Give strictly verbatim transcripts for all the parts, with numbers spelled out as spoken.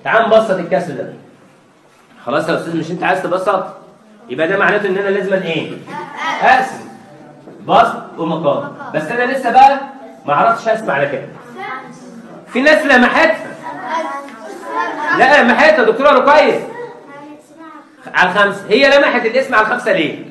تعال نبسط الكسر ده. خلاص يا استاذ مش انت عايز تبسط؟ يبقى ده معناته ان انا لازم ايه؟ اقسم بسط ومقام. بس انا لسه بقى ما عرفتش اقسم على كده. في ناس لمحتها. لا لمحتها يا دكتوره رقية على الخمسه. هي لمحت الاسم على الخمسه ليه؟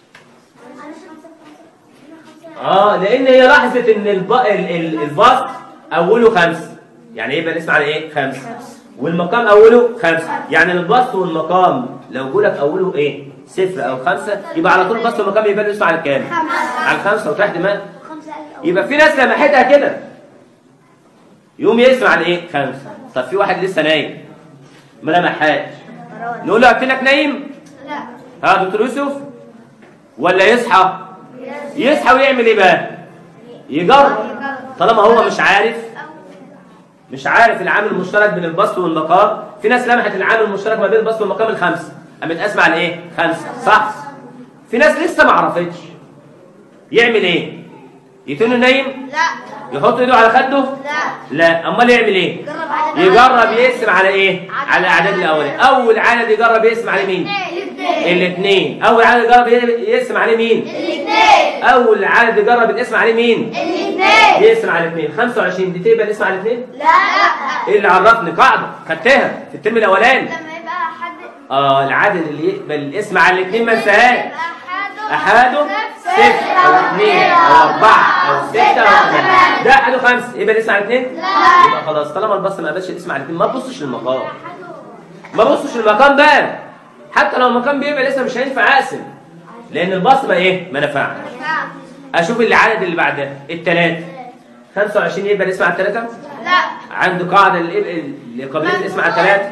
اه لان هي لاحظت ان الب... البسط اوله خمسه. يعني يبقى الاسم على ايه؟ خمسه. والمقام اوله خمسه. يعني البسط والمقام لو جولك اوله ايه؟ صفر او خمسه يبقى على طول البسط والمقام يبقى الاسم على كام؟ على الخمسه وتحت دماغ. يبقى في ناس لمحتها كده يقوم يقسم على ايه؟ خمسه. طب في واحد لسه نايم ما لمحهاش نقول له قلت لك نايم؟ لا. ها دكتور يوسف؟ ولا يصحى؟ يصحى ويعمل ايه بقى؟ يجرب. طالما هو مش عارف مش عارف العامل المشترك بين البسط والمقام. في ناس لمحت العامل المشترك ما بين البسط والمقام الخمسه قامت قاسمه على ايه؟ خمسه صح؟ في ناس لسه ما عرفتش يعمل ايه؟ يتنه نايم؟ لا. يحط ايده على خده؟ لا. لا. امال يعمل ايه؟ يجرب يقسم على ايه؟ على الاعداد الاوليه. اول عدد يجرب يقسم عليه مين؟ الاثنين. اول عدد يجرب يقسم عليه مين؟ الاثنين. اول عدد يجرب يقسم عليه مين؟ الاثنين. يقسم على الاثنين. خمسة وعشرين دي تقبل الاسم على الاثنين؟ لا. ايه اللي عرفني؟ قاعده خدتها في الترم الاولاني. لما يبقى حد اه العدد اللي يقبل الاسم على الاثنين ما انساهاش. احاده صفر او اثنين او اربعه او سته او ثمانيه. ده احاده خمسه يبقى الاسم على الاثنين؟ لا. يبقى خلاص طالما البسط ما قبلش الاسم على الاثنين ما تبصش للمقام. ما تبصش للمقام بقى. حتى لو المقام بيبقى لسه مش هينفع اقسم لان البسط ما ايه؟ ما نفعش. اشوف العدد اللي بعدها الثلاثه. خمسة وعشرين يبقى الاسم على الثلاثه؟ لا. عنده قاعده اللي قابليه الاسم على الثلاثه؟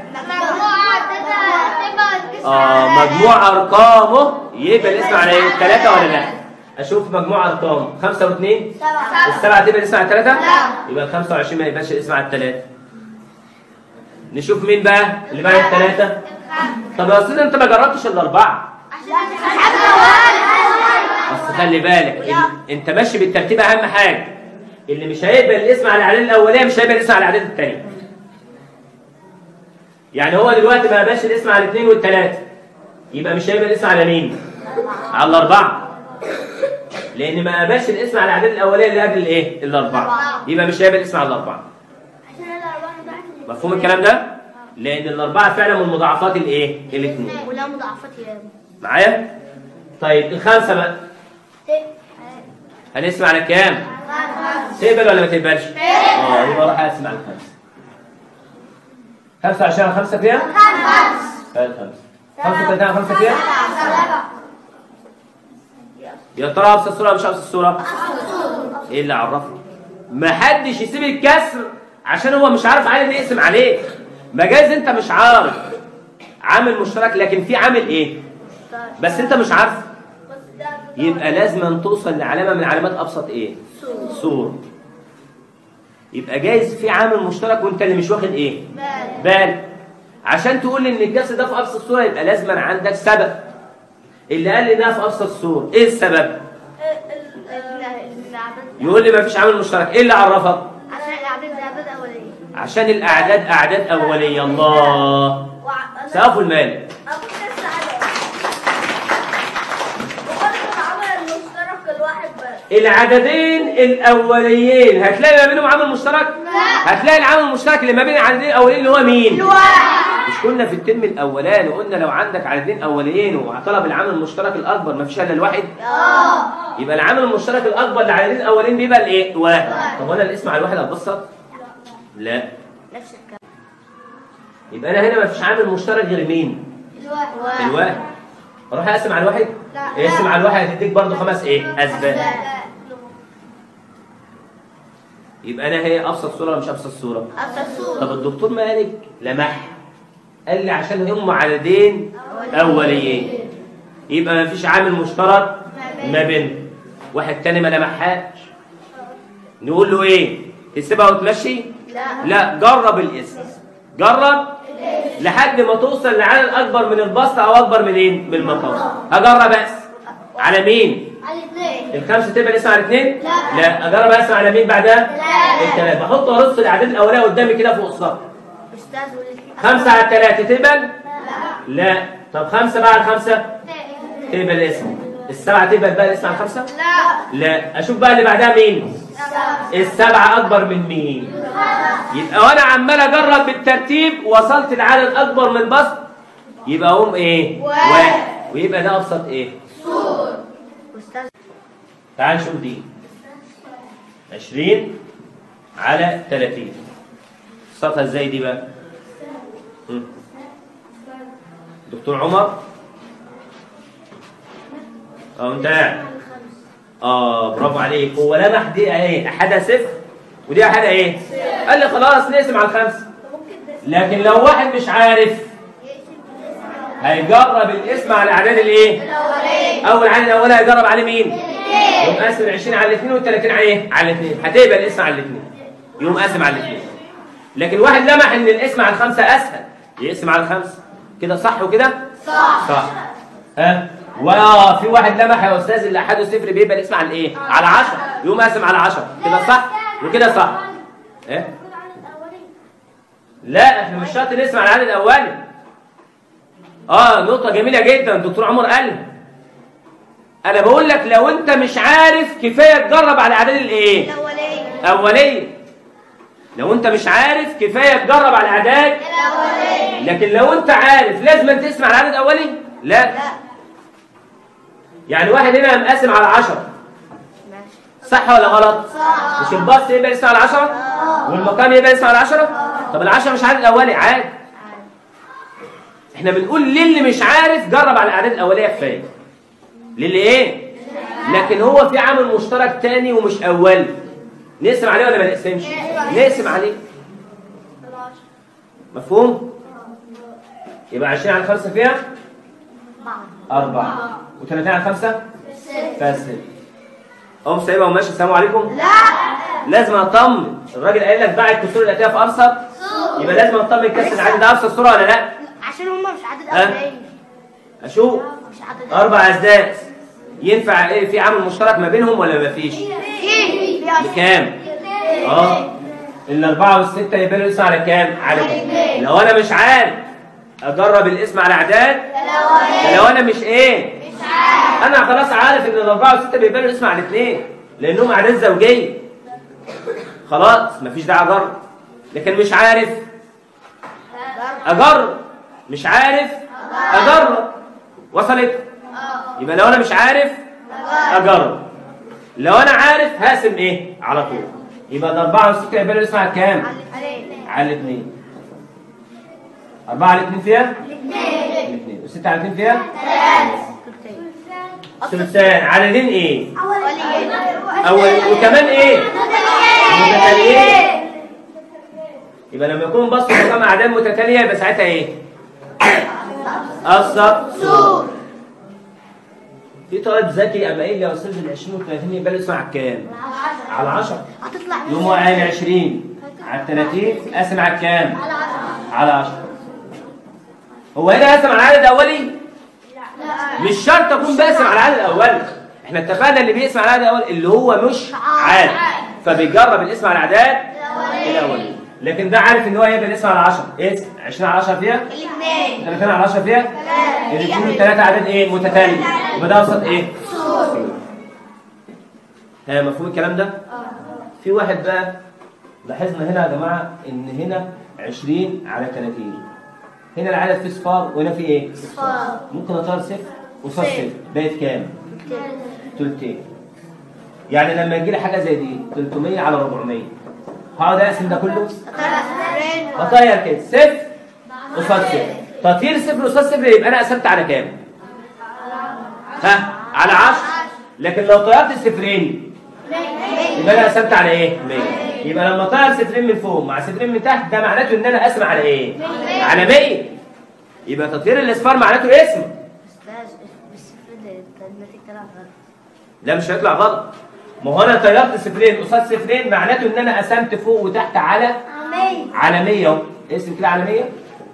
اه مجموع ارقامه يبقى الاسم على ايه؟ ثلاثه ولا لا؟ اشوف مجموع ارقامه خمسه واثنين؟ سبعه. السبعه تبقى الاسم على ثلاثه؟ لا. يبقى ال خمسة وعشرين ما يبقاش الاسم على الثلاثه. نشوف مين بقى اللي بعد الثلاثه؟ طب يا استاذ انت ما جربتش الاربعه. بس خلي بالك انت ماشي بالترتيب اهم حاجه. اللي مش هيقبل الاسم على الاعداد الاوليه مش هيقبل الاسم على الاعداد الثانيه. يعني هو دلوقتي ما قبلش الاسم على الاثنين والثلاثه يبقى مش هيقبل الاسم على مين؟ على الاربعه. لان ما قبلش الاسم على الاعداد الاوليه اللي قبل الايه؟ الاربعه. يبقى مش هيقبل الاسم على الاربعه. مفهوم الكلام ده؟ لان الاربعه فعلا من مضاعفات الايه؟ الاثنين. ولا مضاعفات معايا؟ طيب الخمسه بقى هنقسم على كام؟ تقبل ولا ما تقبلش؟ اه يبقى اروح اقسم على الخمسه. خمسة وعشرين على خمسة كام؟ خمسة. خمسة وثلاثين على خمسة كام؟ يا ترى ابسط الصوره ولا مش ابسط الصوره؟ ايه اللي عرفني؟ ما حدش يسيب الكسر عشان هو مش عارف عامل يقسم عليه. ما جايز انت مش عارف عامل مشترك لكن في عامل ايه؟ بس انت مش عارف. يبقى لازم توصل لعلامه من علامات ابسط ايه؟ صوره. يبقى جايز في عامل مشترك وانت اللي مش واخد ايه؟ بال. عشان تقول لي ان الكسر ده في ابسط الصوره يبقى لازم عندك سبب. اللي قال لي ده في ابسط الصوره، ايه السبب؟ يقول لي ما فيش عامل مشترك، ايه اللي عرفك؟ عشان الاعداد اعداد اوليه. عشان الاعداد اعداد اوليه. الله. سقفوا المال. العددين الاوليين هتلاقي ما بينهم عامل مشترك؟ لا. هتلاقي العامل المشترك اللي ما بين العددين الاوليين اللي هو مين؟ الواحد. مش قلنا في الترم الاولاني قلنا لو عندك عددين اوليين وطلب العامل المشترك الاكبر ما فيش الا الواحد؟ اه. يبقى العامل المشترك الاكبر للعددين الاوليين بيبقى الايه؟ واحد. طب وانا الاسم على الواحد هتبسط؟ لا. نفس الكلام. يبقى انا هنا ما فيش عامل مشترك غير مين؟ الواحد. الواحد. اروح اقسم على الواحد؟ لا. اقسم على الواحد هتديك برضه خمس ايه؟ اسباب. يبقى انا هي ابسط صوره ولا مش ابسط صوره؟ ابسط صوره. طب الدكتور مالك لمح قال لي عشان هم عددين اوليين يبقى ما فيش عامل مشترك ما بينهم. واحد تاني ما لمحهاش نقول له ايه؟ تسيبها وتمشي؟ لا. لا جرب الاسم. جرب لحد ما توصل لعدد اكبر من البسط او اكبر منين؟ من المقام. هجرب بس على مين؟ على الاثنين. الخمسه تبقى الاسم على الاثنين؟ لا. لا اجرب اقسم على مين بعدها؟ لا. الثلاثه. بحط وارص الاعداد الاوليه قدامي كده فوق السطر. أستاذ ولد. خمسة على التلاتة تقبل؟ لا. طب خمسة بقى على الخمسة؟ تقبل الاسم. السبعة تقبل بقى الاسم على الخمسة؟ لا. لا. أشوف بقى اللي بعدها مين؟ السبعة أكبر من مين؟ يبقى وأنا عمال أجرب بالترتيب وصلت لعدد أكبر من البسط يبقى أقوم إيه؟ واحد. ويبقى ده أبسط إيه؟ صور. أستاذ. تعال نشوف دي. عشرين على تلاتين. صفها إزاي دي بقى؟ م. دكتور عمر؟ أه أنت قاعد. اه برافو عليك. هو لمح دي ايه؟ احدها صفر ودي احدها ايه؟ قال لي خلاص نقسم على الخمسه. لكن لو واحد مش عارف هيجرب الاسم على الاعداد الايه؟ الاولانيه. اول عدد الاولاني هيجرب عليه مين؟ يقوم قاسم ال عشرين على الاثنين وال ثلاثين على ايه؟ على الاثنين. هتقبل الاسم على الاثنين. يقوم قاسم على الاثنين. لكن واحد لمح ان الاسم على الخمسه اسهل يقسم على الخمسه. كده صح وكده؟ صح. صح. ها؟ واه في واحد لمح يا استاذ اللي احده صفر بيبقى الاسم على ايه؟ على عشرة. يقوم قاسم على عشرة. كده صح وكده صح. ايه؟ لا احنا مش شرط نقسم على العدد الاولي. اه نقطة جميلة جدا الدكتور عمر قالها. انا بقول لك لو انت مش عارف كفاية تجرب على الاعداد الايه؟ الأولية. اولية. لو انت مش عارف كفاية تجرب على الاعداد الأولية. لكن لو انت عارف لازم تقسم على العدد الاولي؟ لا. لا. يعني واحد هنا مقاسم على عشرة. صح ولا غلط؟ صح. مش الباص يبقى اسم على عشرة؟ والمقام يبقى اسم على عشرة؟ طب العشرة مش عدد اولي عادي. احنا بنقول للي مش عارف جرب على الاعداد الاوليه كفايه. للي ايه؟ لكن هو في عامل مشترك تاني ومش اولي. نقسم عليه ولا ما نقسمش؟ نقسم عليه. مفهوم؟ يبقى عشرين على خمسة فيها؟ أربعة. وثلاثين على خمسة؟ فيها ستة. أقوم سايبها وماشي السلام عليكم؟ لا. لازم أطمن. الراجل قايل لك باع الكسور الآتية في أبسط يبقى لازم أطمن كسر العدد ده أبسط صورة ولا لا؟ عشان هم مش عدد ها؟ أولية. أشوف مش عدد أربع أسداس ينفع إيه في عامل مشترك ما بينهم ولا ما فيش؟ في. بكام؟ آه الأربعة والستة يبقى له اسم على كام؟ على اتنين. لو أنا مش عارف أجرب الاسم على أعداد ده لو أنا مش إيه؟ مش عارف. أنا خلاص عارف إن الأربعة والستة بيبقى له اسم على الاثنين لأنهم أعداد زوجية. خلاص مفيش داعي أجرب. لكن مش عارف أجرب. مش عارف أجرب. وصلت؟ يبقى لو أنا مش عارف أجرب. لو أنا عارف هقسم إيه؟ على طول. يبقى الأربعة والستة يبقى له اسم على كام؟ على الاثنين. أربعة على الاثنين فيها؟ الاثنين. وستة على الاثنين فيها؟ ثلثان. عددين ايه؟ أول وكمان ايه؟ متتاليين. يبقى لما يكون بسط مقام أعداد متتالية يبقى ساعتها ايه؟ أبسط صور. في طالب ذكي أما قايل لي يا أستاذ ال عشرين وال ثلاثين يبقى له اسم على كام؟ على عشرة. هتطلع يقوم هو قايل عشرين على ثلاثين قاسم على كام؟ على عشرة. على عشرة. هو هنا قاسم على العدد الأولي؟ مش شرط أكون بقسم على العدد الأولي. إحنا اتفقنا اللي بيقسم على العدد الأولي اللي هو مش عارف فبيجرب الاسم على الأعداد الأولي. لكن ده عارف إن هو هيبقى الاسم على عشرة. إيه؟ عشرين على عشرة فيها؟ الاثنين. ثلاثين على عشرة فيها؟ الاثنين والثلاثة عدد إيه؟ متتالي. يبقى ده أبسط إيه؟ ها مفهوم الكلام ده؟ في واحد بقى لاحظنا هنا يا جماعة إن هنا عشرين على ثلاثين. هنا العدد فيه صفار وهنا فيه ايه؟ صفار. ممكن اطير صفر وصفر صفر بقت كام؟ تلتين. يعني لما يجي لي حاجه زي دي تلتمية على أربعمية هقعد اقسم ده كله؟ اطير كده صفر قصاد صفر. تطير صفر قصاد صفر يبقى انا قسمت على كام؟ ها؟ على عشرة. لكن لو طيرت صفرين يبقى انا قسمت على ايه؟ مية. يبقى لما طير صفرين من فوق مع صفرين من تحت ده معناته ان انا اقسم على ايه؟ على مية. يبقى تطهير الاصفار معناته اسم. استاذ بالصفر ده الناتج طلع غلط. لا مش هيطلع غلط. ما هو انا طيرت صفرين قصاد صفرين معناته ان انا قسمت فوق وتحت على مية. على مية اهو. اسم كده على مية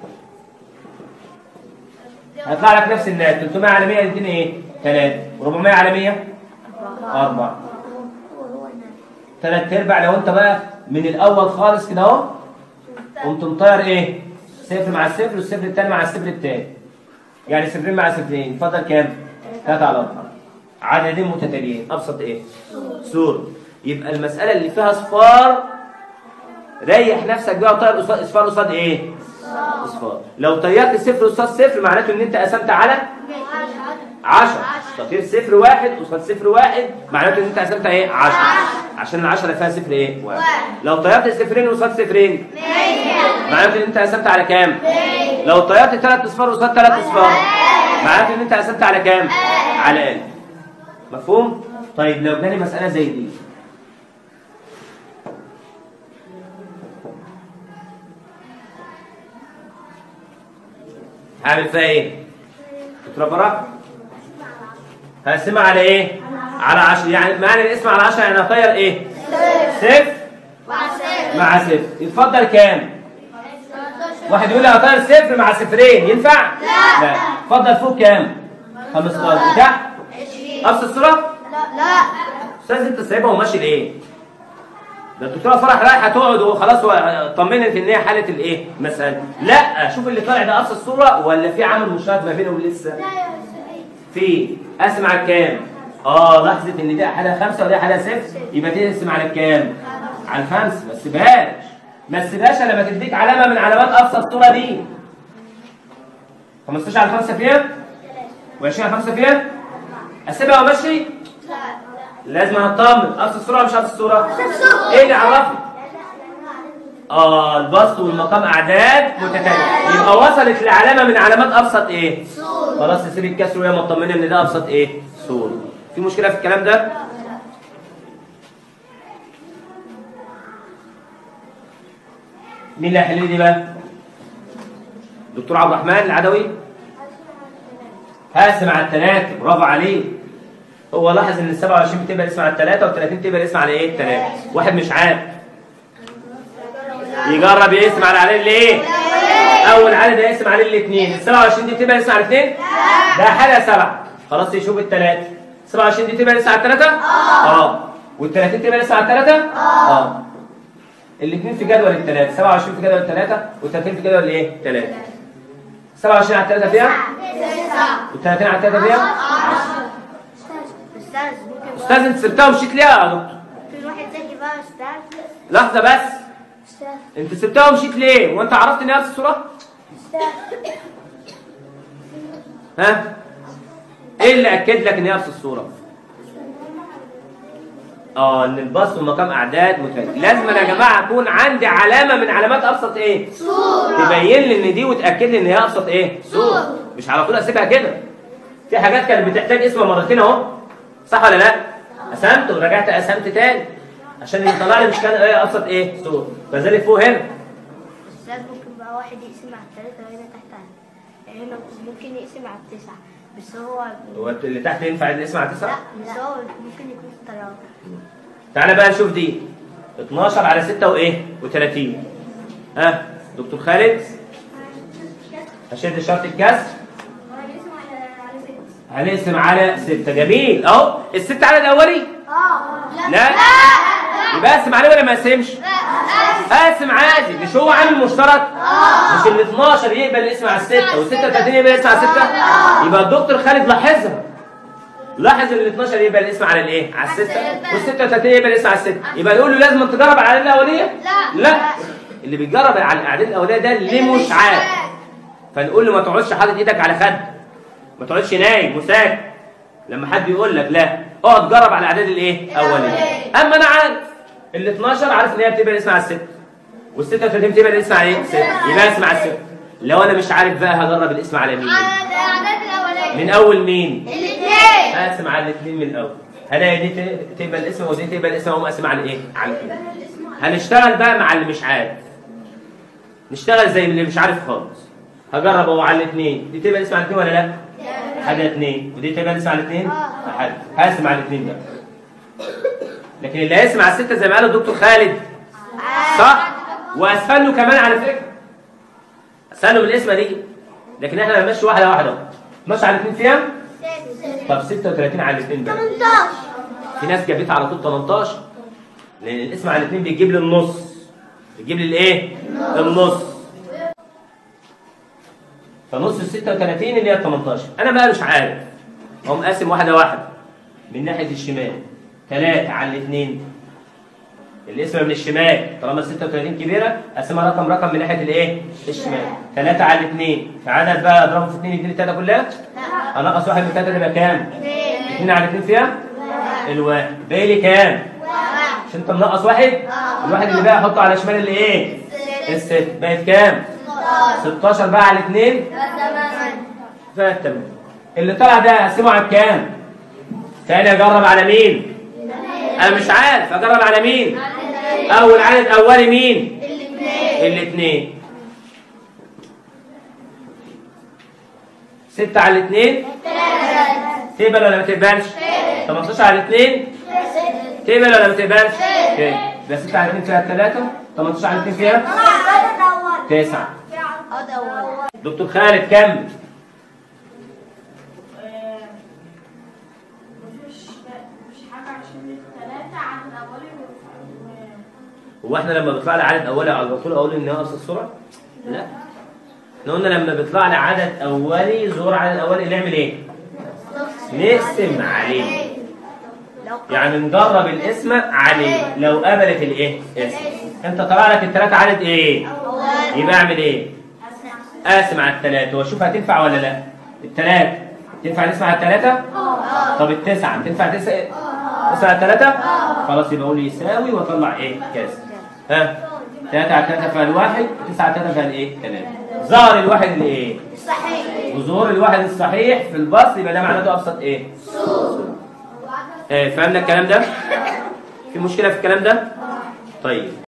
هيطلع لك نفس الناتج. تلتمية على مية يديني ايه؟ ثلاثة. وأربعمية على مية أربعة. ثلاث ارباع. لو انت بقى من الاول خالص كده اهو قمت مطير ايه؟ صفر مع الصفر والصفر الثاني مع الصفر الثاني. يعني صفرين مع صفرين يفضل كام؟ ثلاثة على أربعة. عددين متتاليين ابسط ايه؟ صورة. يبقى المسألة اللي فيها اصفار ريح نفسك بقى وطير اصفار قصاد ايه؟ اصفار. لو طيرت صفر قصاد صفر معناته ان انت قسمت على عشرة. تطير صفر واحد قصاد صفر واحد معناته ان انت قسمت ايه؟ عشرة. عشان العشرة فيها صفر ايه؟ واحد. لو طيرت صفرين قصاد صفرين معناته ان انت قسمت على كام؟ لو طيرت ثلاث اصفار قصاد ثلاث اصفار معناته ان انت قسمت على كام؟ على ألف. مفهوم؟ طيب لو جالي مسألة زي دي هعمل فيها ايه؟ تتربرك؟ هقسمها على ايه؟ على عشرة. يعني معنى الاسم على عشرة يعني هطير ايه؟ صفر مع صفر. يتفضل كام؟ واحد يقول لي هطير صفر مع صفرين ينفع؟ لا. لا. اتفضل فوق كام؟ خمستاشر. تحت؟ ابسط الصورة؟ لا. استاذ انت سايبها وماشي ليه؟ ده الدكتوره فرح رايحه تقعد وخلاص طمنت ان هي حاله الايه؟ المساله. لا، شوف اللي طالع ده ابسط صوره ولا في عامل مشترك ما بينهم لسه؟ في. اقسم على كام؟ اه لاحظت ان دي حاله خمسه ودي حاله صفر يبقى تقسم على الكام؟ على الخمسه. ما تسيبهاش ما تسيبهاش لما تديك علامه من علامات ابسط الصوره دي. خمستاشر على خمسه فيها؟ وعشرين على خمسه فيها؟ اسيبها وماشي؟ لازم هطمن ابسط الصوره ولا مش ابسط الصوره؟ ايه اللي عرفني؟ اه البسط والمقام اعداد متتاليه يبقى وصلت لعلامه من علامات ابسط ايه؟ صوره. خلاص تسيب الكسر وهي مطمنه ان ده ابسط ايه؟ صوره. في مشكله في الكلام ده؟ مين اللي هيحل لي دي بقى؟ دكتور عبد الرحمن العدوي؟ هقسم على الثلاثه. برافو عليه. هو لاحظ ان ال سبعة وعشرين بتبقى الاسم على الثلاثة وال ثلاثين بتبقى الاسم على ايه؟ الثلاثة. واحد مش عارف يجرب يقسم على عدد الايه؟ اول عدد يقسم عليه الاثنين. ال سبعة وعشرين دي بتبقى الاسم على الاثنين؟ ده حاجة سبعة. خلاص يشوف الثلاثة. سبعة وعشرين دي تبقى الاسم على الثلاثة؟ اه. وال ثلاثين تبقى الاسم على الثلاثة؟ اه. الاثنين في جدول الثلاثة. سبعة وعشرين في جدول الثلاثة وال ثلاثين في جدول الايه؟ الثلاثة. سبعة وعشرين على الثلاثة فيها؟ وال ثلاثين على الثلاثة فيها؟ عشرة. استاذ انت سبتها ومشيت ليه يا دكتور؟ في واحد ذكي بقى استاذ. لحظه بس. استاذ انت سبتها ومشيت ليه؟ وانت عرفت ان هي نفس الصوره؟ استاذ ها؟ ايه اللي اكد لك ان هي نفس الصوره؟ اه ان البسط والمقام اعداد متتاليه. لازم يا جماعه اكون عندي علامه من علامات ابسط ايه؟ صوره. تبين لي ان دي وتاكد لي ان هي ابسط ايه؟ صوره. مش على طول اسيبها كده. في حاجات كانت بتحتاج اسم مرتين اهو. صح ولا لا؟ قسمت ورجعت قسمت تاني عشان يطلع لي مش كان ايه ابسط ايه؟ صوره. فذلك فوق هنا. استاذ ممكن بقى واحد يقسم على الثلاثة وهنا تحت هنا ممكن يقسم على التسعة بس هو هو اللي تحت ينفع الاسم على تسعة؟ لا بس هو ممكن يكون طيار. تعالى بقى نشوف دي. اتناشر على ستة وايه؟ وثلاثين. ها؟ دكتور خالد؟ هشد شرط الكسر. هنقسم على ستة. جميل اهو. الستة عدد اولي؟ اه. لا لا يبقى اقسم عليه ولا ما اقسمش؟ اقسم عادي. مش هو عامل مشترك؟ اه. مش ال اتناشر يقبل الاسم على الستة وال ستة وثلاثين يقبل الاسم على الستة؟ اه. يبقى الدكتور خالد لاحظها. لاحظ ان ال اتناشر يقبل الاسم على الايه؟ على الستة وال ستة وثلاثين يقبل الاسم على الستة. يبقى نقول له لازم تجرب على الاعداد الاوليه؟ لا. لا. اللي بيجرب على الاعداد الاوليه ده اللي مش عارف. فنقول له ما تقعدش حاطط ايدك على خدك. ما تقعدش نايم وساكت لما حد يقول لك لا اقعد جرب على الاعداد الايه؟ اوليه. اما انا عارف ال اتناشر عارف ان هي بتبقى الاسم على الستة وال ستة وثلاثين بتبقى الاسم على ايه؟ ستة. يبقى اسم على الستة. لو انا مش عارف بقى هجرب الاسم على مين؟ على الاعداد الاوليه. من اول مين؟ الاثنين. اقسم على الاثنين من الاول. هلاقي دي تبقى الاسم ودي تبقى الاسم واقوم اقسم على ايه؟ على الاثنين. هنشتغل بقى مع اللي مش عارف. نشتغل زي اللي مش عارف خالص. هجرب اهو على الاثنين. دي تبقى الاسم على الاثنين ولا لا؟ حاجه اثنين. ودي تبقى الاسم على الاثنين؟ حاجه. هقسم على الاثنين ده. لكن اللي هيقسم على السته زي ما قال الدكتور خالد صح؟ واسفل له كمان على فكره. اسفل له بالاسمه دي. لكن احنا هنمشي واحده واحده اهو. اتناشر على الاثنين فيها؟ طب ستة وثلاثين على الاثنين بقى. تمنتاشر. في ناس جابتها على طول تمنتاشر. لان الاسم على الاثنين بيجيب لي النص. تجيب لي الايه؟ النص. فنص ال ستة وثلاثين اللي هي ال تمنتاشر. انا بقى مش عارف، اقوم قاسم واحده واحده من ناحيه الشمال. ثلاثة على الاثنين، القسمه من الشمال طالما ال ستة وثلاثين كبيره اقسمها رقم رقم من ناحيه الايه؟ الشمال. ثلاثة على الاثنين في عدد بقى اضربه في اثنين يديني ثلاثة كلها؟ لا. انقص واحد من ثلاثة يبقى كام؟ اثنين على اثنين فيها؟ الواحد. باقي لي كام؟ واحد. مش انت منقص واحد؟ الواحد اللي بقى احطه على شمال الايه؟ الست. بقت كام؟ ستاشر بقى على الاثنين؟ فيها الثمانية. اللي طلع ده اقسمه على كام؟ تاني اجرب على مين؟ انا مش عارف اجرب على مين؟ اول عدد اولي مين؟ الاثنين. الاثنين. ستة على الاثنين؟ تقبل ولا ما تقبلش؟ تمنتاشر على الاثنين؟ تقبل ولا ما تقبلش؟ اوكي. يبقى ستة على الاثنين فيها ثلاثة، تمنتاشر على الاثنين فيها؟ تسعة. دكتور خالد كمل. هو احنا لما بيطلع لي عدد اولي على طول اقول ان هي ناقص السرعه؟ لا. احنا قلنا لما بيطلع لي عدد اولي ظهور عدد اولي نعمل ايه؟ نقسم عليه. يعني نجرب القسمه عليه لو قبلت الايه؟ اسم. انت طلع لك الثلاثه عدد ايه؟ يبقى اعمل ايه؟ اقسم على الثلاثه واشوف هتنفع ولا لا. الثلاثه تنفع نقسم على الثلاثه؟ طب التسعه تنفع تقسم على الثلاثه؟ خلاص يبقى اقول يساوي واطلع ايه؟ كذا. ها؟ ثلاثة على ثلاثة فيها الواحد، تسعة على ثلاثة فيها الايه؟ ثلاثة. ظهر الواحد الايه؟ الصحيح. وظهور الواحد الصحيح في البسط يبقى ده معناته ابسط ايه؟ صورة. ايه فهمنا الكلام ده؟ في مشكلة في الكلام ده؟ طيب